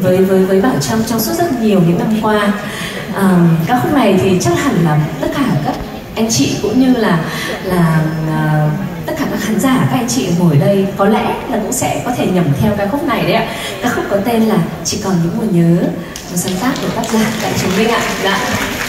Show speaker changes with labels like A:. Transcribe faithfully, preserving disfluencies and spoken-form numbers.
A: với với với Bảo Trâm trong suốt rất nhiều những năm qua. À, ca khúc này thì chắc hẳn là tất cả các anh chị cũng như là là uh, tất cả các khán giả, các anh chị ngồi đây có lẽ là cũng sẽ có thể nhẩm theo ca khúc này đấy ạ. Ca khúc có tên là Chỉ Còn Những Mùa Nhớ, một sáng tác của tác giả Đại Chúng Linh ạ. Dạ.